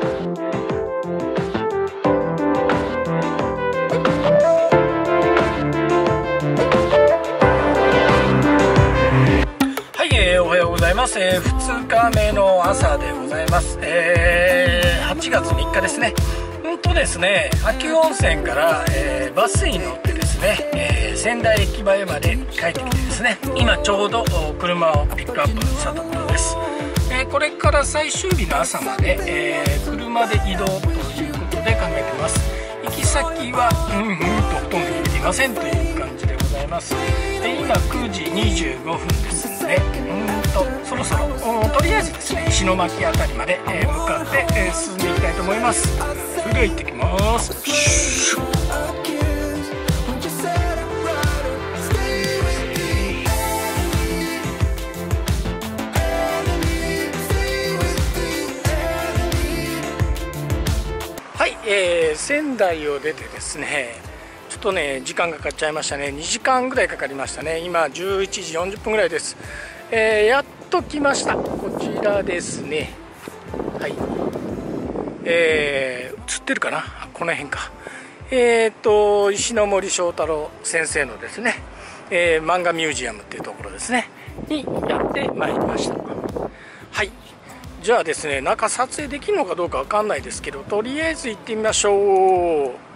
はい、おはようございます。2日目の朝でございます。8月3日ですね。ですね、秋保温泉から、バスに乗ってですね、仙台駅前まで帰ってきてですね、今ちょうど車をピックアップしたところです。これから最終日の朝まで、車で移動ということで考えてます。行き先はほとんど決めていませんという感じでございます。今9時25分ですので、そろそろとりあえずですね、石巻あたりまで、向かって、進んでいきたいと思います。それでは行ってきます。はい、仙台を出てですね、ちょっとね時間がかかっちゃいましたね。2時間ぐらいかかりましたね。今11時40分ぐらいです。やっと来ました。こちらですね。はい、映ってるかな、この辺か。石ノ森章太郎先生のですね、漫画ミュージアムっていうところですねにやってまいりました。はい、じゃあですね、中撮影できるのかどうかわかんないですけど、とりあえず行ってみましょう。